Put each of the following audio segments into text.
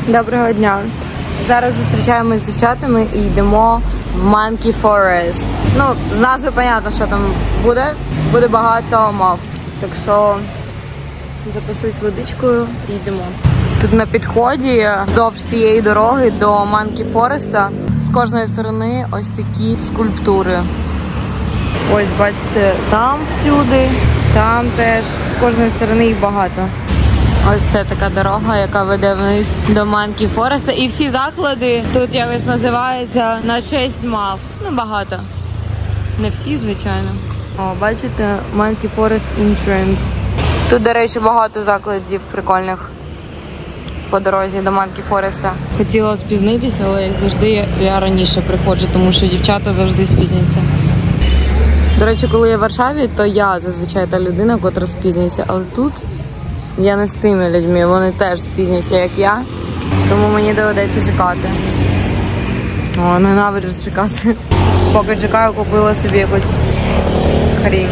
Доброго дня. Зараз зустрічаємось з дівчатами і йдемо в Monkey Forest. Ну, з назви понятно, що там буде. Буде багато мав. Так що запаслись водичкою і йдемо. Тут на підході вздовж цієї дороги до Monkey Forest з кожної сторони ось такі скульптури. Ось, бачите, там всюди, там теж. З кожної сторони їх багато. Ось це така дорога, яка веде вниз до Monkey Forest. І всі заклади тут якось називаються на честь мав. Ну, багато. Не всі, звичайно. О, бачите, Monkey Forest Entrance. Тут, до речі, багато закладів прикольних по дорозі до Monkey Forest. Хотіла спізнитися, але як завжди я раніше приходжу, тому що дівчата завжди спізняться. До речі, коли я в Варшаві, то я зазвичай та людина, котра спізнюється. Але тут я не з тими людьми, вони теж спізняться, як я. Тому мені доведеться чекати. О, ненавиджу чекати. Поки чекаю, купила собі якусь хрінь.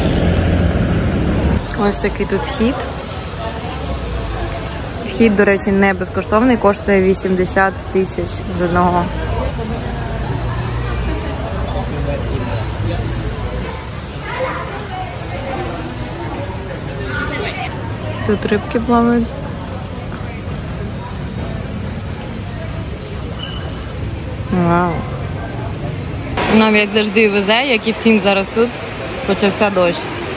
Ось такий тут вхід. Вхід, до речі, не безкоштовний, коштує 80 тисяч з одного. Тут рибки плавають. Вау. Нам, як завжди, везе, як і всім зараз тут, почався дощ.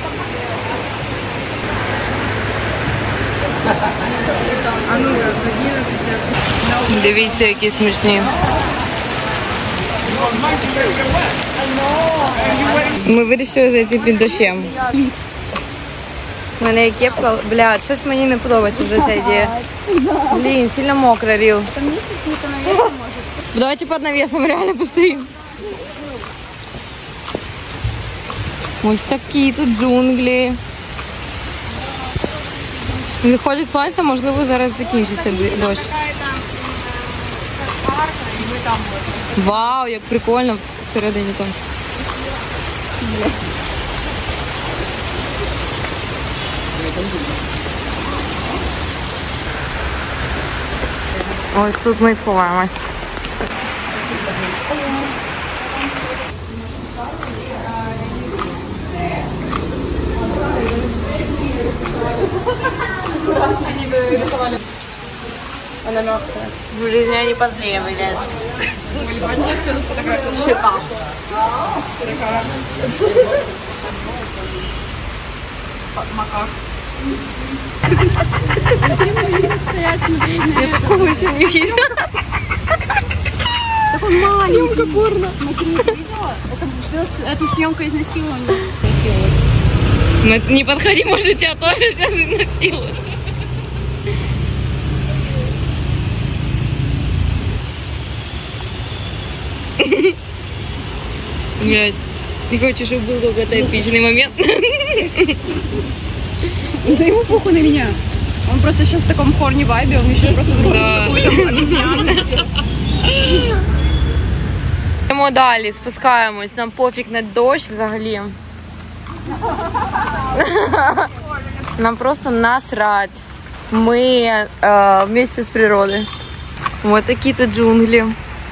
Дивіться, які смішні. Ми вирішили зайти під дощем. У мене є кепка. Блядь, щось мені не подобається вже ця ідея. Блін, сильно мокро, Ріл. Давайте під навісом реально постоїмо. Ось такі тут джунглі. Виходить сонце, можливо, зараз закінчиться дощ. Вау, як прикольно всередині там. Ось тут ми сховаємось. Они бы рисовали. Она мягкая. В жизни они подлее выглядят. Мне все фотографию щита. Макак. Стоять, смотреть на это. Такого еще не видела. Такой маленький. Горно. Смотри, видела? Это съемка изнасилования. Не подходи, может, тебя тоже сейчас изнасилуют. Блядь, ты хочешь, чтобы был какой-то эпичный момент? Да ему похуй на меня. Он просто сейчас в таком хорни вайбе, он еще просто другой какую-то обезьяну. Йдемо далі, спускаємось, нам пофіг на дощ взагалі. Нам просто насрать. Ми вместе з природою. Вот такі тут джунглі.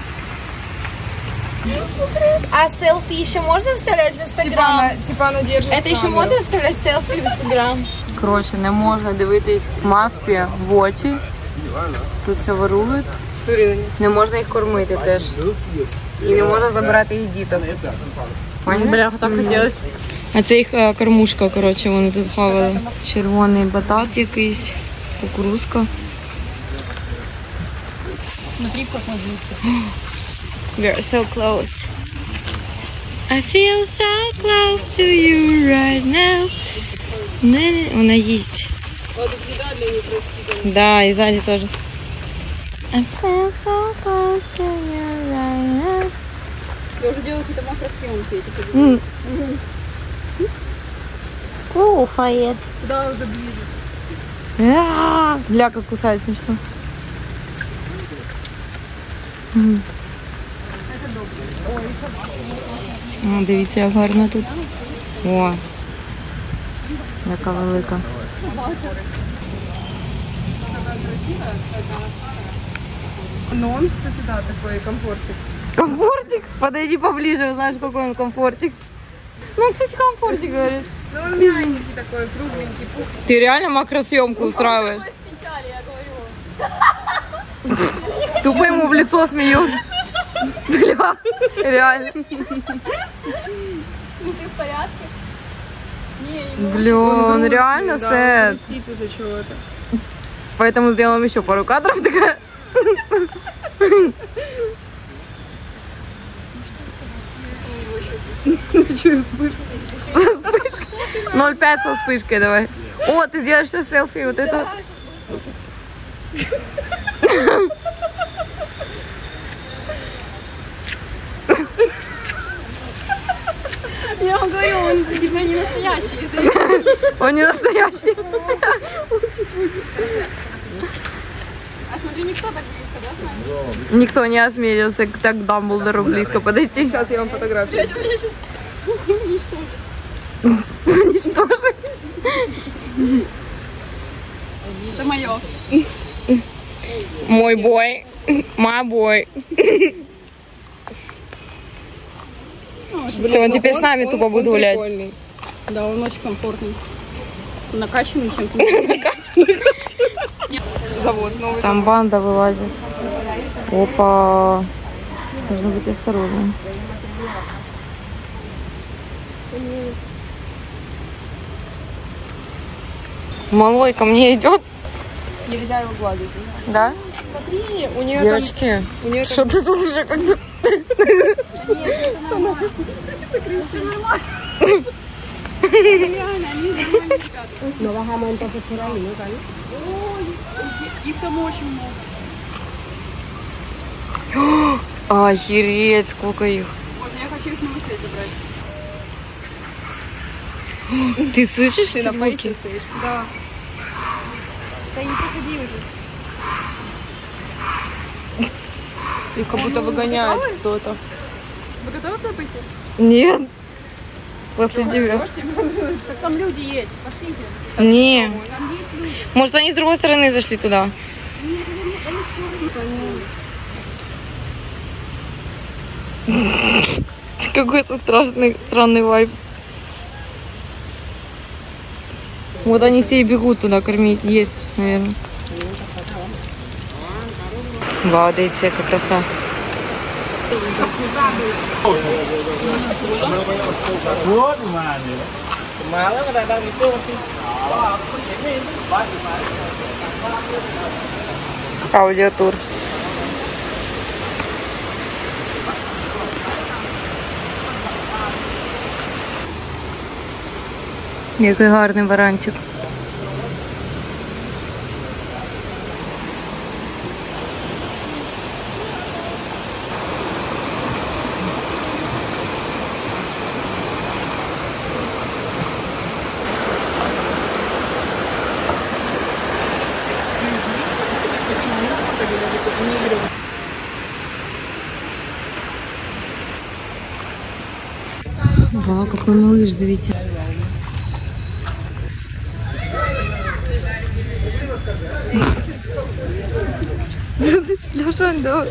А селфи еще можно вставлять в Инстаграм? Типа она держит. Это еще модно вставлять селфи в Инстаграм? Коротше, не можна дивитись мавпі в очі. Тут все ворують. Не можна їх кормити теж. І не можна забирати їх діток. Бля, так хотілося. А це їх кормушка, коротше, вони тут хавали. Червоний батат якийсь, кукурузка. Смотри, как он близко. We are so close. I feel so close to you right now. Вона їсть. Да, и сзади тоже. I feel so close to you right now. Я уже делаю какие-то макросъемки этих. Куфает. Да, уже ближе. Бля, как кусает смешно. О, дивіться, як гарно тут. О, яка велика. Но он, кстати, да, такой комфортик. Комфортик? Подойди поближе, узнаешь, какой он комфортик. Ну, он, кстати, комфортик, говорит. Ну он мягенький такой, кругленький, пухленький. Ты реально макросъемку устраиваешь? Тупо ему в лицо смеют. Бля, реально. Ну ты в порядке? Бля, он реально да, сэт. спит из-за чего-то. Поэтому сделаем еще пару кадров. Такая. Че, вспышка? 0,5 со вспышкой давай. О, ты сделаешь сейчас селфи, вот это. Я вам говорю, он типа не настоящий. Он не настоящий. А смотри, никто так близко, да, с нами? Никто не осмелился так к Дамблдору близко подойти. Сейчас я вам фотографию. Блять, меня сейчас уничтожит. Уничтожить. Это мое. Мой бой. My boy. Все, он теперь с нами тупо будет гулять. Прикольный. Да, он очень комфортный. Накачанный чем-то. Завоз новый. Там банда вылазит. Опа. Нужно быть осторожным. Малой ко мне идет. Нельзя его гладить. Да? Смотри, у нее Девочки, у нее что ты тут уже как-то... все нормально. Реально, они нормальные ребята. Nos bajamos entonces por ahí, ¿no, Cali? Их там очень много. Охереть, сколько их. Вот, я хочу их на мысли забрать. Ты слышишь Ты эти на звуки? поясе стоишь? Да. Да не приходи уже. Их как будто выгоняет кто-то. Вы готовы туда пойти? Нет. После тебя. Так там люди есть. Пошлите. Не. Там есть люди. Может, они с другой стороны зашли туда? Они все равно. Какой-то странный вайб. Вот они все и бегут туда кормить, есть, наверное. Вау, дайте, как краса. Аудиотур. Який гарний баранчик. Вау, какой малыш, да ведь. Леша, да.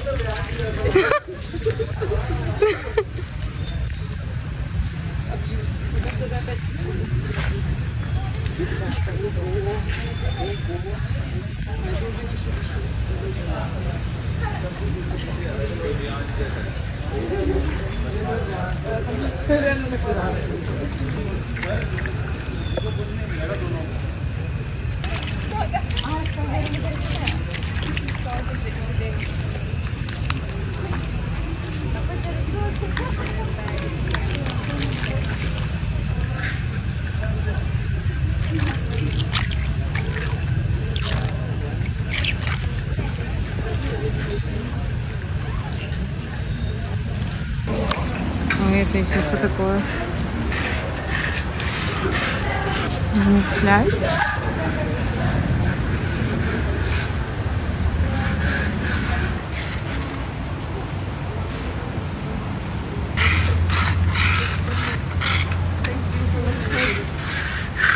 Это еще что такое? Не сплять?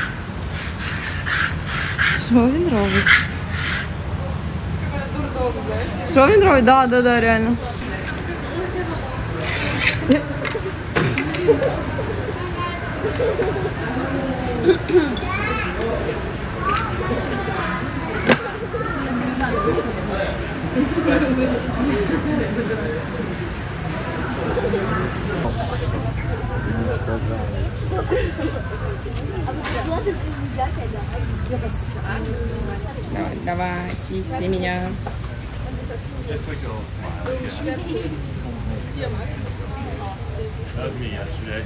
Что він робить? Що він робить? Да, реально. Давай, чисти меня. Just like a little smile. That was me yesterday.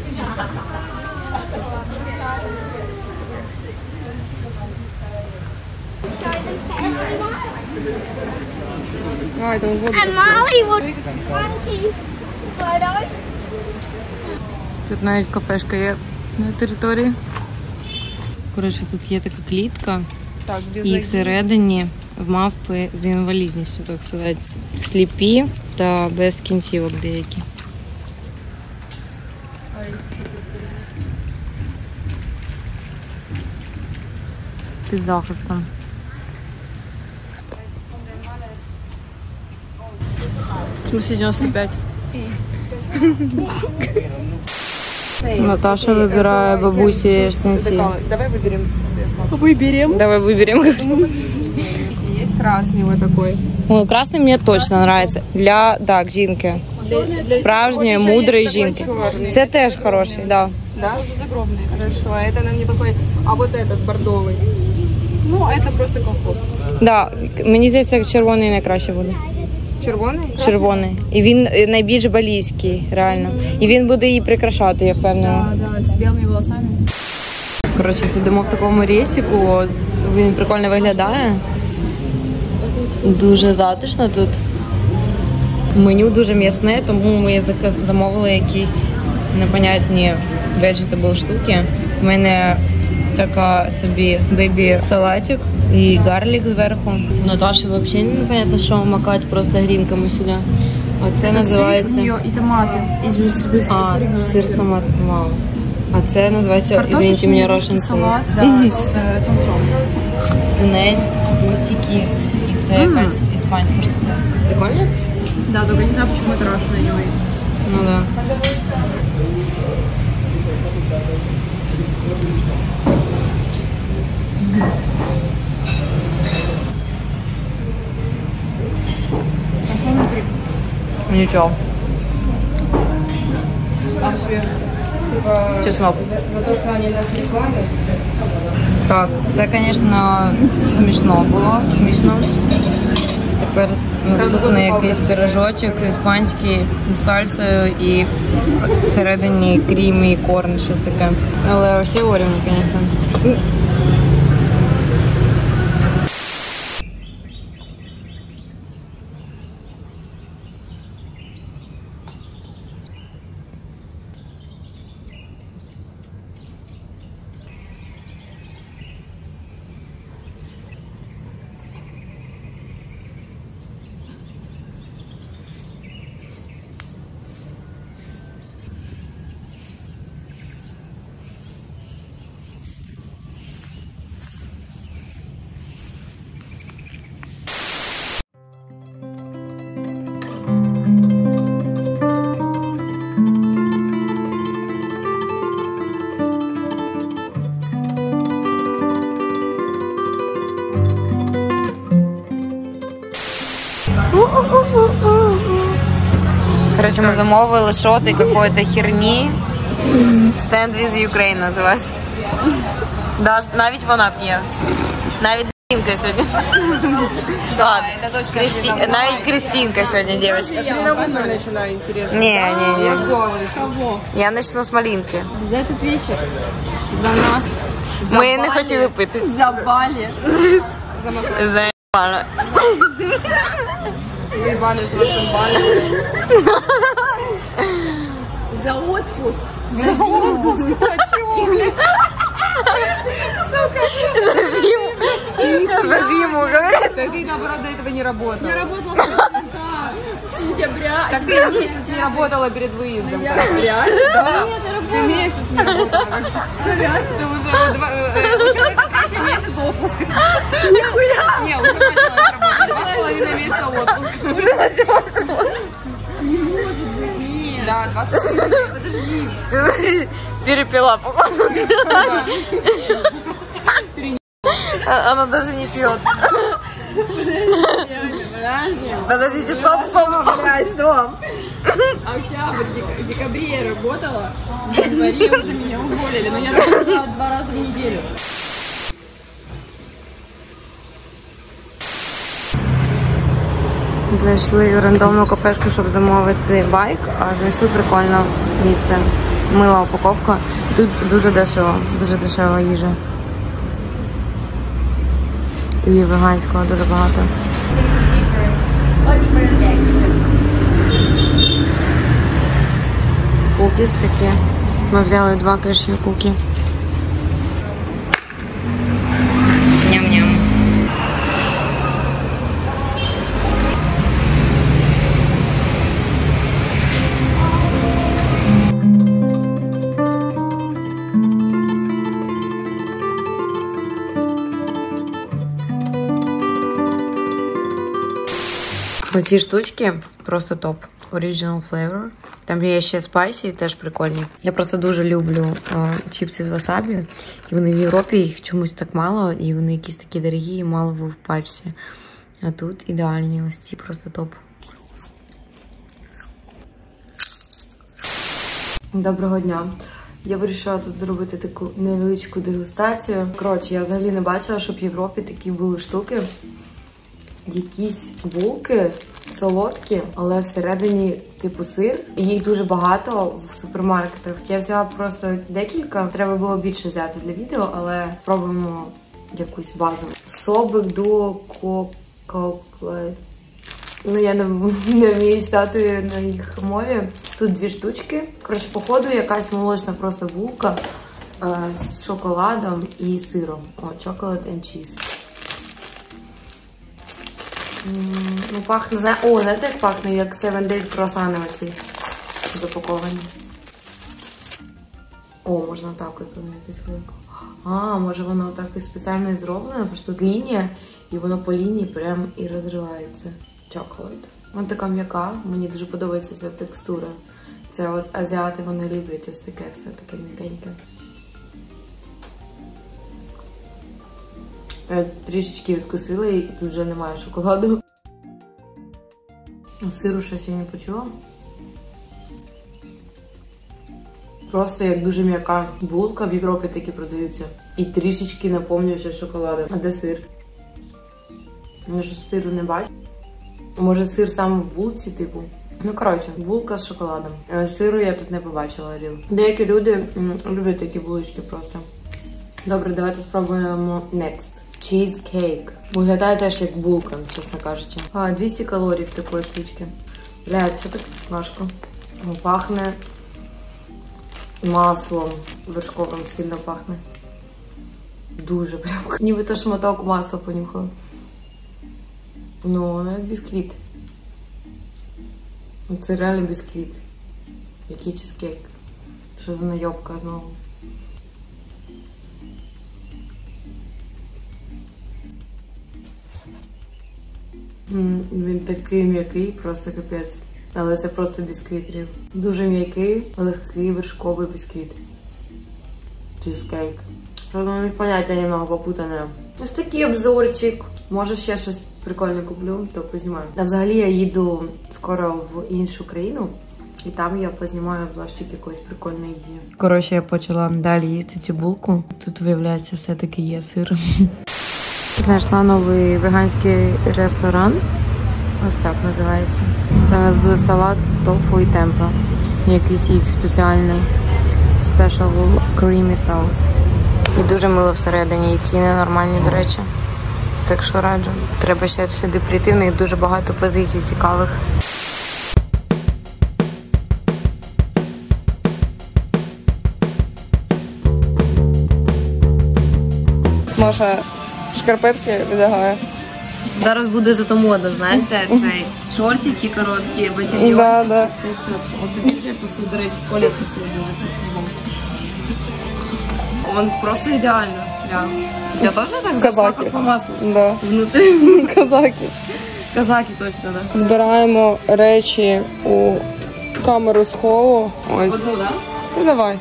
And Molly would monkey. Тут навіть кафешка є на території. Коротше, тут є така клітка. Так, без І всередині в мавпи з інвалідністю, так сказати. Сліпі та без кінцівок деякі. Під захистом. В смысле 95? Наташа вибирає бабусі штанці. Давай выберем цвет. Выберем. Давай выберем. Есть красный вот такой. Ой, красный мне точно нравится. Для, так, жінки. Справжньої, мудрої жінки. Це теж хороший, да. Да? Загробный. Хорошо, а это нам не подходит. А вот этот бордовый. Ну, это просто колхоз. Да, мені здається, червоний найкраще буде. Червоный? Червоний. І він найбільш балійський, реально. І він буде її прикрашати, я впевнена. Да, с белыми волосами. Коротше, сидимо в такому рейсику, він прикольно виглядає. Дуже затишно тут. Меню дуже м'ясне, тому ми замовили якісь непонятні vegetable штуки. У мене така собі бейбі-салатик і гарлік зверху. Наташі взагалі непонятно, що макати просто грінками сюди. А це називається... и томаты. Сир з томатом, вау. А це називається, извините мене, Russian салат, да, з тунцом. Тунець, хвостики. І це якась іспанська штука. Прикольно? Да, только не знаю, почему это Russian anyway. Ну да. Нічого. Чеснов. За то, что они нас не славят. Так, це, звісно, смішно було. Смішно. Тепер наступний якийсь пирожочок іспанський з сальсою і всередині крім і корн, щось таке. Але всі орівні, звісно. Короче, мы замовили шоты какой-то херни. Stand with Ukraine називається. Да, навіть вона п'є. Навіть Кристинка сьогодні. Ладно, навіть Кристинка сьогодні, дівчатка. Именно вы начинаю интересно. Не. Кого? Я почну з малинки. За этот вечер, за нас, Ми не хотіли пити. за Бали, Заебало. заебали с нашим Бали, за отпуск, за отпуск, За зиму. За зиму, говорят. Да ты, наоборот, до этого не работала. Я работала с конца сентября. Так ты месяц не работала перед выездом. Реально? Да. Ты месяц не работала. Ты уже у человека 3-й месяц отпуска. Нихуя! Не, уже начала работать. 2,5 месяца Подожди. Перепила, походу. Она даже не пьет. Подождите, стоп. Октябрь, в декабре я работала, в январе уже меня уволили, но я работала 2 раза в неделю. Знайшли в рандомну кафешку, щоб замовити байк, а знайшли прикольне місце. Мила упаковка. Тут дуже дешева їжа. І веганського дуже багато. Кукіс такі. Ми взяли 2 кешю кукі. Ням-ням. Оці штучки просто топ. Original flavor. Там є ще спайсі, теж прикольні. Я просто дуже люблю чіпси з васабі. І вони в Європі, їх чомусь так мало, і вони якісь такі дорогі і мало в пачці. А тут ідеальні ось ці, просто топ. Доброго дня. Я вирішила тут зробити таку невеличку дегустацію. Коротше, я взагалі не бачила, щоб в Європі такі були штуки. Якісь булки солодкі, але всередині типу сир. І їх дуже багато в супермаркетах. Я взяла просто декілька. Треба було більше взяти для відео, але спробуємо якусь базу. Собик до коклет. Ну, я не вмію читати на їх мові. Тут 2 штучки. Коротше, походу, якась молочна просто булка з шоколадом і сиром. О, chocolate and cheese. Ну, пахне, знаєте, як пахне, як 7 Days круасани оці запаковані. О, можна так от якось велико. А, може воно так і спеціально зроблено, тому що тут лінія, і воно по лінії прям і розривається. Chocolate. Вона така м'яка, мені дуже подобається ця текстура. Це от азіати, вони люблять ось таке все, таке м'якеньке. Я трішечки відкусила і тут вже немає шоколаду. Сиру щось я не почула. Просто як дуже м'яка булка, в Європі такі продаються. І трішечки наповнюючи шоколадом. А де сир? Я ж сиру не бачу. Може сир сам в булці, типу. Ну, коротше, булка з шоколадом. Сиру я тут не побачила, ріл. Деякі люди люблять такі булочки просто. Добре, давайте спробуємо next. Cheesecake. Виглядає теж як булка, чесно кажучи. 200 калорій в такої штучки. Блядь, що так важко? Пахне маслом вершковим, сильно пахне. Дуже прям. Нібито шматок масла понюхала. Ну, як бісквіт. Це реально бісквіт. Який чизкейк. Що за найобка знову. Він такий м'який, просто капець. Але це просто бісквіт рів. Дуже м'який, легкий вершковий бісквіт. Чизкейк. Правда, у них поняття немного попутане. Ось такий обзорчик. Може ще щось прикольне куплю, то познімаю. А взагалі я їду скоро в іншу країну. І там я познімаю обзорчик якоїсь прикольної їжі. Коротше, я почала далі їсти цю булку. Тут, виявляється, все-таки є сир. Знайшла новий веганський ресторан. Ось так називається. Це у нас буде салат з тофу і темпа. Якийсь їх спеціальний special creamy sauce. І дуже мило всередині. І ціни нормальні, до речі. Так що раджу. Треба ще сюди прийти. В них дуже багато позицій цікавих. Маша шкарпетки видягає. Зараз буде зато мода, знаєте, цей шортики короткі, ботильйончики, Да. все чітко. От тобі вже посуд, до речі, Коля посуд дуже красиво. Он просто ідеально, прям. Я теж так Казаки. по маслу? Да. Внутрі. Казаки. Казаки точно, да. Збираємо речі у камеру схову. Ось. Одну, да? Ну давай.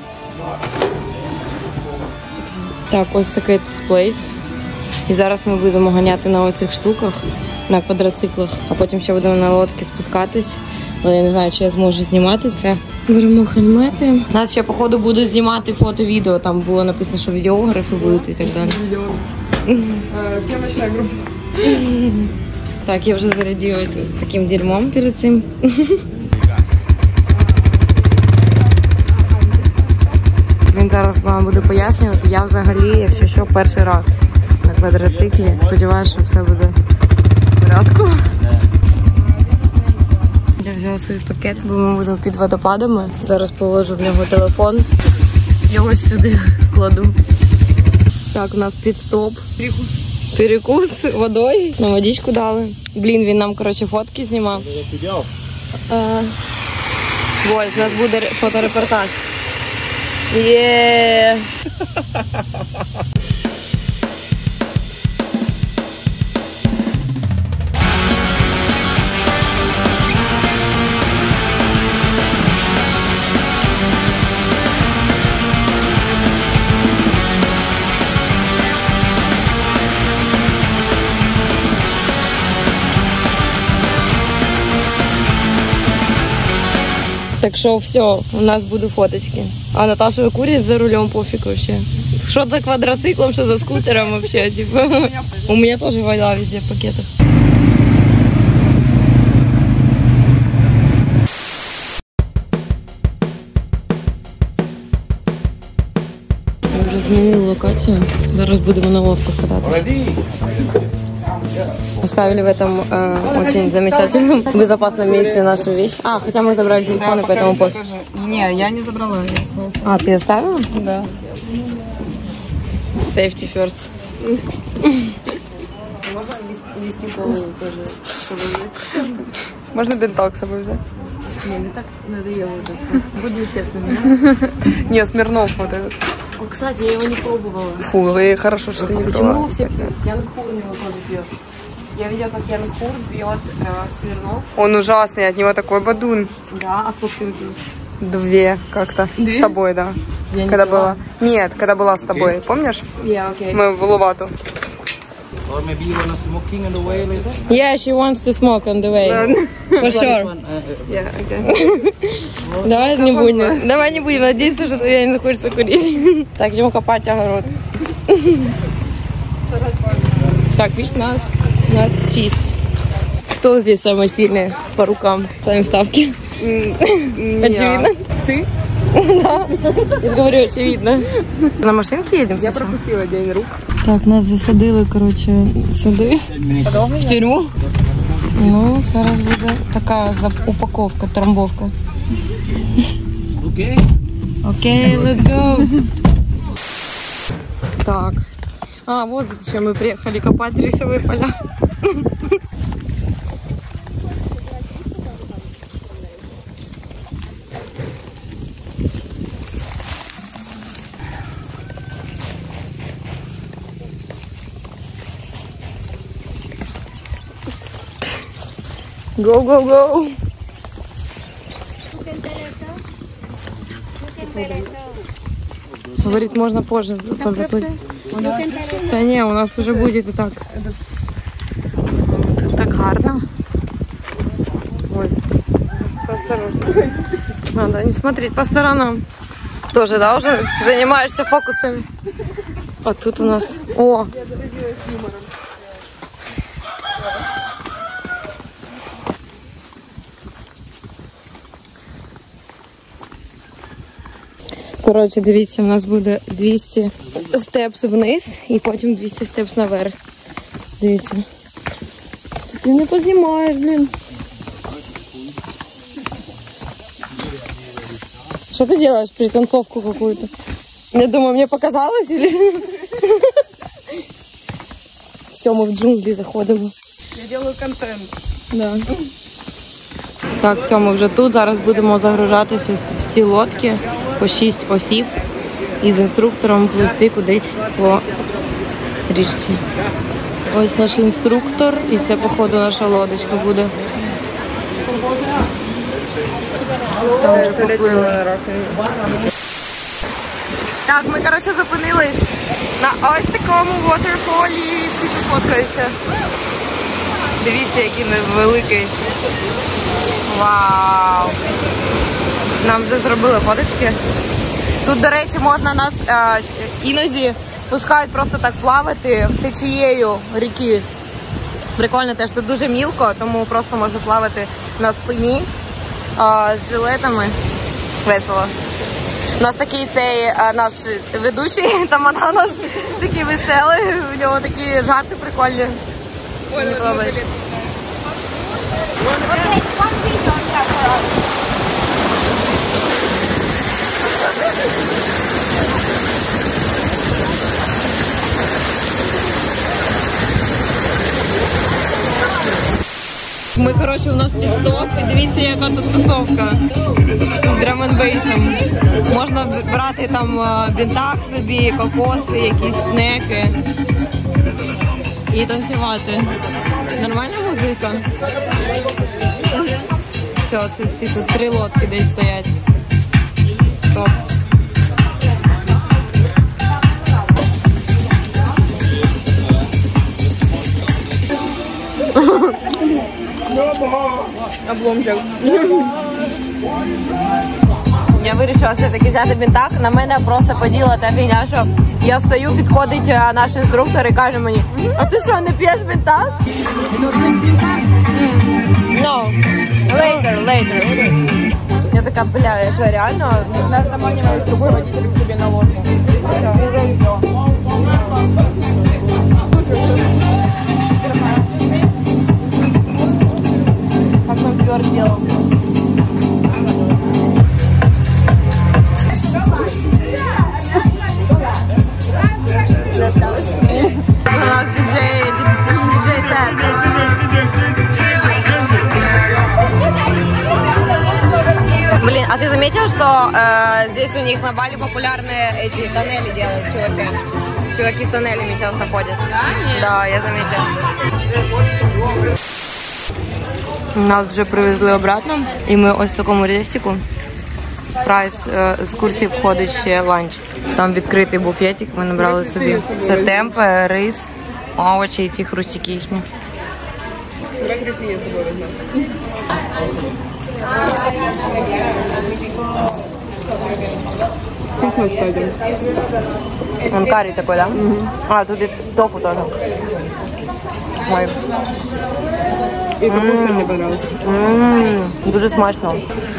Так, ось такий тут плейс. І зараз ми будемо ганяти на оцих штуках, на квадроциклах, а потім ще будемо на лодці спускатись. Але я не знаю, чи я зможу знімати це. Беремо хельмети. Нас ще, походу, будуть знімати фото-відео. Там було написано, що відеографи будуть і так далі. Съемочная группа. Так, я вже зарядилась таким дерьмом перед цим. Він зараз вам буде пояснювати. Я взагалі, якщо що, перший раз на квадроциклі. Сподіваюся, що все буде в порядку. Я взяла свій пакет, бо ми будемо під водопадами. Зараз положу в нього телефон. Його сюди кладу. Так, у нас підстоп. Перекус водою. Нам водичку дали. Блін, він нам, коротше, фотки знімав. Ось, у нас буде фоторепортаж. Є. Так що все, у нас будуть фоточки. А Наташа курить за рулем, пофиг вообще. Что за квадроциклом, что за скутером вообще, типа. У меня тоже вода везде в пакетах. Ми вже змінили локацію. Зараз будемо на лодках кататися. Оставили в этом очень замечательном, безопасном месте наши вещи. А, хотя мы забрали телефоны, поэтому пофиг. Не, я не забрала. А, ты оставила? Да. Safety first. Можно виски колу тоже с собой взять? Можно бинток с собой взять? Не, мне так надоело уже. Будем честными. Не, Смирнов вот этот. О, кстати, я его не пробовала. Фу, и хорошо, что ты не Почему пробовала. все Ян Хур его тоже пьет? Я видела, как Ян Хур пьет Смирнов. Он ужасный, от него такой бадун. Да, а сколько ты выпил? 2 как-то. С тобой, да. Я не Когда пила. была. Нет, когда была с тобой. Помнишь? Я, окей. Мы в Лувату. Or maybe you wanna smoking on the way later? Yeah, she wants to smoke on the way. For sure. Я, окей. Давай не будем. Давай не будем. Надеюсь, что я не захочется курить. Так, идем копать огород. Так, видишь, нас 6. Кто здесь самый сильный по рукам? Сами ставки. Очевидно. Ты? Да. Я же говорю, очевидно. На машинке едем? Я пропустила день рук. Так, нас засадили, коротше, сюди, в тюрму. Ну, зараз буде така упаковка, трамбовка. Okay. Окей, let's go. Так. А, вот зачем мы приехали копать рисовые поля. Go, go, go. Говорит, можно позже позаплыть. Да не, у нас уже будет и так. Тут так гарно. Ой, осторожно. Надо не смотреть по сторонам. Тоже, да, уже занимаешься фокусами. А тут у нас... О! Коротше, дивіться, у нас буде 200 степс вниз і потім 200 степс наверх. Дивіться. Ти не познімаєш, блін. Что ты делаешь? Пританцовку какую-то? Я думаю, мне показалось или... Все, мы в джунгли заходимо. Я делаю контент. Да. Так, все, ми вже тут. Зараз будемо загружатися в ці лодки по 6 осіб і з інструктором плисти кудись по річці. Ось наш інструктор і це, походу, наша лодочка буде. Там вже поплили. Так, ми, коротше, зупинились на ось такому waterfall і всі тут фоткаються. Дивіться, який він великий. Вау! Нам вже зробили фоточки. Тут, до речі, можна нас іноді пускають просто так плавати течією ріки. Прикольно теж, тут дуже мілко, тому просто можна плавати на спині з жилетами. Весело. У нас такий цей наш ведучий, там вона наш такий веселий, у нього такі жарти прикольні. Мені подобається. Ми, коротше, у нас підстоп, і дивіться, яка тут тусовка з драм-н-бейсом. Можна брати там бінтак собі, кокоси, якісь снеки і танцювати. Нормальна музика? Все, це тут 3 лодки десь стоять. Топ. Обломчик. Я вирішила все-таки взяти бінтак. На мене просто поділа та фігня, що я стою, підходить наш інструктор і каже мені: а ти що, не п'єш бінтак? No, later. Я така, бля, я що, реально? Нас заманивает другой водитель к себе на лодку. Как он тверд делал. У нас диджей сет. Блин, а ты заметил, что здесь у них на Бали популярные эти тоннели делают, чуваки? Чуваки с тоннелями часто ходят. Да, я заметила. Нас вже привезли обратно, і ми ось в такому рестику. Прайс екскурсії входить ще ланч. Там відкритий буфетик, ми набрали собі все темпе, рис, овочі і ці хрустики їхні. Давай графиня с собой возьмем. Вкусно, кстати. Он карри такой, да? А, тут и тофу тоже. Ой. И капуста мне понравилась. Дуже смачно.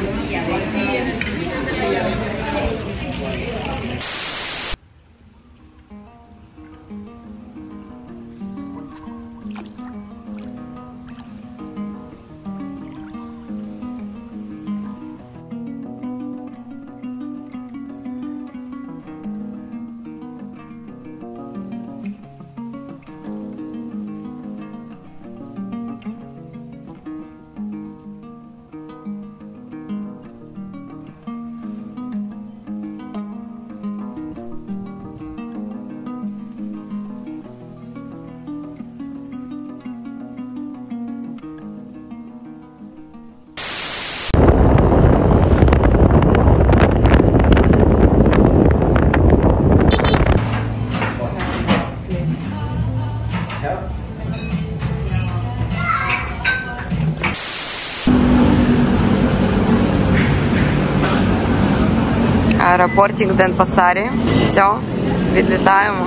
Аеропортик Денпасарі. Все, відлітаємо.